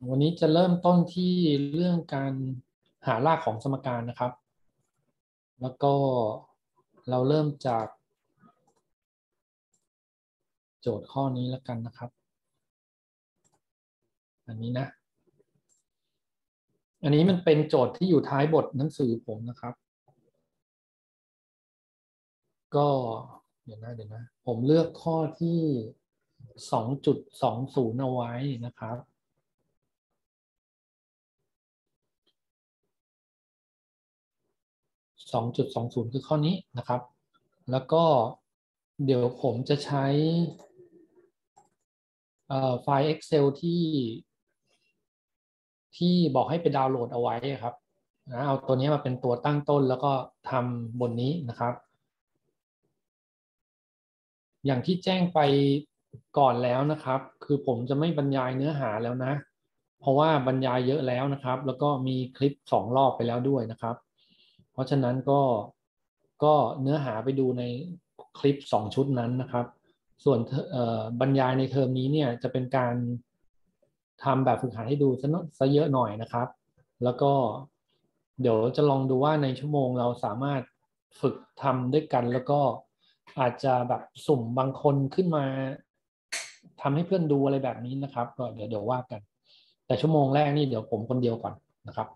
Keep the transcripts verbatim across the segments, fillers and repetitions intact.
วันนี้จะเริ่มต้นที่เรื่องการหารากของสมการนะครับ แล้วก็เราเริ่มจากโจทย์ข้อนี้แล้วกันนะครับ อันนี้นะ อันนี้มันเป็นโจทย์ที่อยู่ท้ายบทหนังสือผมนะครับ ก็เดี๋ยวนะเดี๋ยวนะ ผมเลือกข้อที่ สองจุดสองศูนย์ เอาไว้นะครับ สองจุดสองศูนย์ คือข้อนี้นะครับ แล้วก็เดี๋ยวผมจะใช้ไฟล์ Excel ที่ที่บอกให้ไปดาวน์โหลดเอาไว้ครับนะเอาตัวนี้มาเป็นตัวตั้งต้นแล้วก็ทำบนนี้นะครับ อย่างที่แจ้งไปก่อนแล้วนะครับ คือผมจะไม่บรรยายเนื้อหาแล้วนะ เพราะว่าบรรยายเยอะแล้วนะครับ แล้วก็มีคลิปสองรอบไปแล้วด้วยนะครับ เพราะฉะนั้นก็ก็เนื้อหาไปดูในคลิปสองชุดนั้นนะครับ ส่วนบรรยายในเทอมนี้เนี่ยจะเป็นการทำแบบฝึกหัดให้ดูซะเยอะหน่อยนะครับ แล้วก็เดี๋ยวจะลองดูว่าในชั่วโมงเราสามารถฝึกทำด้วยกัน แล้วก็อาจจะแบบสุ่มบางคนขึ้นมาทำให้เพื่อนดูอะไรแบบนี้นะครับก็เดี๋ยวเดี๋ยวว่ากัน แต่ชั่วโมงแรกนี่เดี๋ยวผมคนเดียวก่อนนะครับ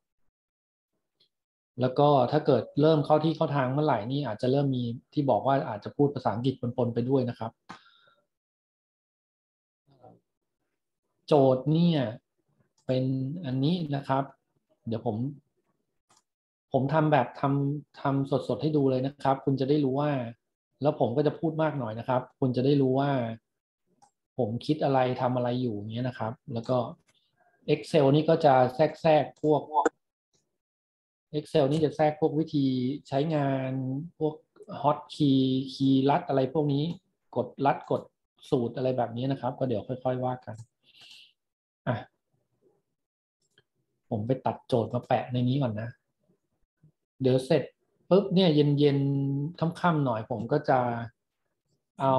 แล้วก็ถ้าเกิดเริ่มเข้าที่เข้าทางเมื่อไหร่นี่อาจจะเริ่มมีที่บอกว่าอาจจะพูดภาษาอังกฤษปนๆไปด้วยนะครับ โจทย์เนี่ยเป็นอันนี้นะครับ เดี๋ยวผมผมทำแบบทำทำสดๆให้ดูเลยนะครับ คุณจะได้รู้ว่าแล้วผมก็จะพูดมากหน่อยนะครับ คุณจะได้รู้ว่าผมคิดอะไรทำอะไรอยู่อย่างเงี้ยนะครับ แล้วก็ Excel นี่ก็จะแทรกแทรกพวก Excel นี่จะแทรกพวกวิธีใช้งานพวก hot key คีย์ลัดอะไรพวกนี้กดลัดกดสูตรอะไรแบบนี้นะครับ ก็เดี๋ยวค่อยๆว่ากันอ่ะ ผมไปตัดโจทย์มาแปะในนี้ก่อนนะ เดี๋ยวเสร็จปุ๊บเนี่ยเย็นๆค่ำๆหน่อยผมก็จะเอา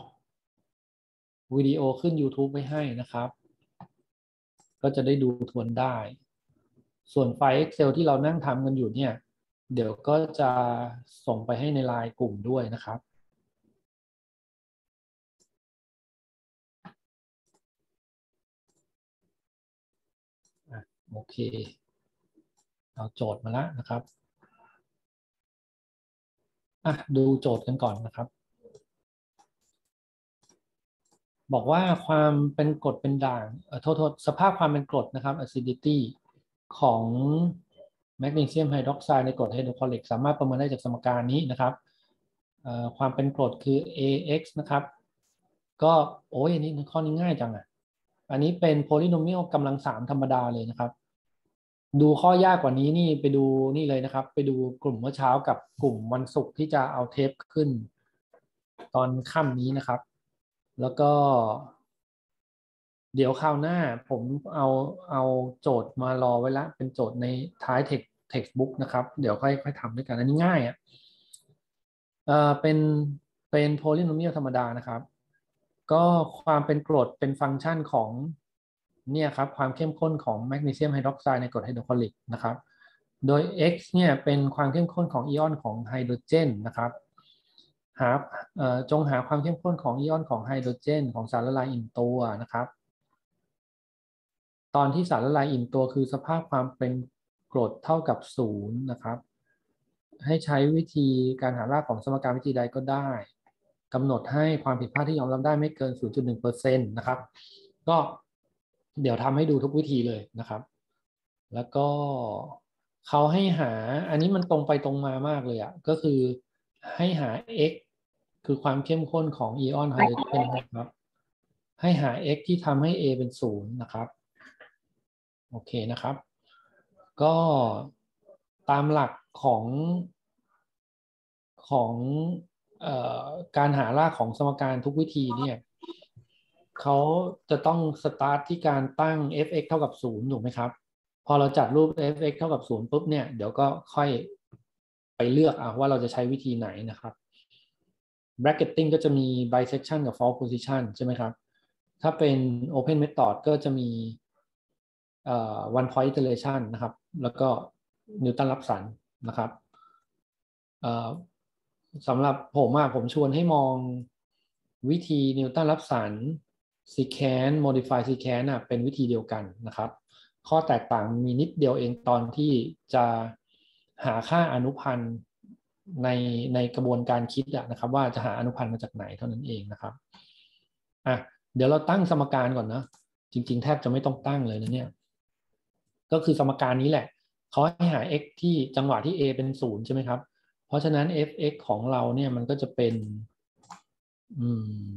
วิดีโอขึ้น YouTube ไว้ให้นะครับ ก็จะได้ดูทวนได้ ส่วนไฟล์ Excel ที่เรานั่งทำกันอยู่เนี่ย เดี๋ยวก็จะส่งไปให้ในไลน์กลุ่มด้วยนะครับอ่ะโอเค เอาโจทย์มาแล้วนะครับอ่ะดูโจทย์กันก่อนนะครับ บอกว่าความเป็นกรดเป็นด่างเอ่อโทษโทษสภาพความเป็นกรดนะครับ acidity ของแมกนีเซียมไฮดรอกไซด์ในกรดไฮโดรคลอริกสามารถประเมินได้จากสมการนี้นะครับเอ่อความเป็นกรดคือ ax นะครับก็โอ้ยอันนี้ข้อนี้ง่ายจังอ่ะอันนี้เป็นโพลิโนมิ a l กำลังสามธรรมดาเลยนะครับดูข้อยากกว่านี้นี่ไปดูนี่เลยนะครับไปดูกลุ่มเมื่อเช้ากับกลุ่มวันศุกร์ที่จะเอาเทปขึ้นตอนค่ำนี้นะครับแล้วก็ เดี๋ยวคราวหน้าผมเอาเอาโจทย์มารอไว้ละเป็นโจทย์ในท้ายเทคเท็กซ์บุ๊กนะครับเดี๋ยวค่อยค่อยทำด้วยกันอันนี้ง่ายอ่ะเอ่อเป็นเป็นโพลิโนเมียลธรรมดานะครับก็ความเป็นกรดเป็นฟังก์ชันของเนี่ยครับความเข้มข้นของแมกนีเซียมไฮดรอกไซด์ในกรดไฮโดรคลอริกนะครับโดย X เนี่ยเป็นความเข้มข้นของอิออนของไฮโดรเจนนะครับหาเอ่อจงหาความเข้มข้นของอิออนของไฮโดรเจนของสารละลายอิ่มตัวนะครับ ตอนที่สารละลายอิ่มตัวคือสภาพความเป็นกรดเท่ากับศูนย์นะครับให้ใช้วิธีการหารากของสมการวิธีใดก็ได้กำหนดให้ความผิดพลาดที่ยอมรับได้ไม่เกิน ศูนย์จุดหนึ่งเปอร์เซ็นต์ นะครับก็เดี๋ยวทำให้ดูทุกวิธีเลยนะครับแล้วก็เขาให้หาอันนี้มันตรงไปตรงมามากเลยอ่ะก็คือให้หา x คือความเข้มข้นของอิออนไฮโดรเจนนะครับให้หา x ที่ทำให้ a เป็นศูนย์นะครับ โอเคนะครับ ก็ตามหลักของของเอ่อการหารากของสมการทุกวิธีเนี่ยเขาจะต้องสตาร์ทที่การตั้ง f(x) เท่ากับศูนย์ถูกไหมครับ พอเราจัดรูป f(x) เท่ากับศูนย์ปุ๊บเนี่ยเดี๋ยวก็ค่อยไปเลือกเอาว่าเราจะใช้วิธีไหนนะครับ bracketing ก็จะมี bisection กับ false position ใช่ไหมครับ ถ้าเป็น open method ก็จะมีเอ่อ one point iteration นะครับแล้วก็นิวตันรับสันนะครับเอ่อสำหรับผมอะผมชวนให้มองวิธีนิวตันรับสัน secant modify secant อะเป็นวิธีเดียวกันนะครับข้อแตกต่างมีนิดเดียวเองตอนที่จะหาค่าอนุพันธ์ในในกระบวนการคิดอะนะครับว่าจะหาอนุพันธ์มาจากไหนเท่านั้นเองนะครับอ่ะเดี๋ยวเราตั้งสมการก่อนนะจริงๆแทบจะไม่ต้องตั้งเลยนะเนี่ยก็คือสมการนี้แหละเขาให้หา x ที่จังหวะที่ a เป็นศูนย์ใช่ไหมครับเพราะฉะนั้น f(x) ของเราเนี่ยมันก็จะเป็นอืม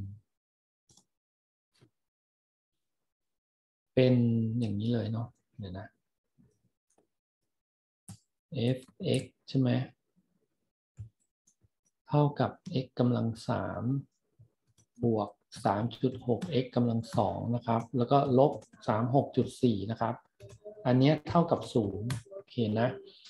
เป็นอย่างนี้เลยเนาะเดี๋ยวนะ f(x) ใช่ไหมเท่ากับ x กำลังสามบวก สามจุดหก x กำลังสองนะครับแล้วก็ลบ สามสิบหกจุดสี่ นะครับอันนี้เท่ากับศูนย์โอเคนะ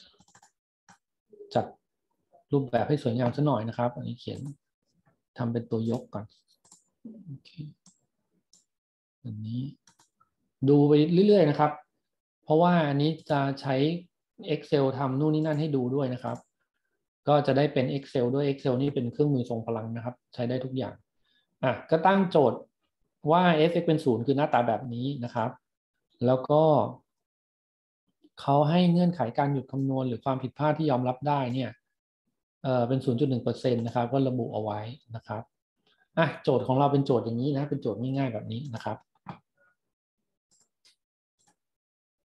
จัดรูปแบบให้สวยงามซะหน่อยนะครับอันนี้เขียนทำเป็นตัวยกก่อนโอเคอันนี้ดูไปเรื่อยๆนะครับเพราะว่าอันนี้จะใช้ Excel ทำนู่นนี่นั่นให้ดูด้วยนะครับก็จะได้เป็น Excel ด้วย Excel นี่เป็นเครื่องมือทรงพลังนะครับใช้ได้ทุกอย่างอ่ะก็ตั้งโจทย์ว่า f(x) เป็นศูนย์คือหน้าตาแบบนี้นะครับแล้วก็เขาให้เงื่อนไขการหยุดคำนวณหรือความผิดพลาดที่ยอมรับได้เนี่ยเอ่อเป็น ศูนย์จุดหนึ่งเปอร์เซ็นต์ นะครับก็ระบุเอาไว้นะครับอ่ะโจทย์ของเราเป็นโจทย์อย่างนี้นะเป็นโจทย์ง่ายๆแบบนี้นะครับ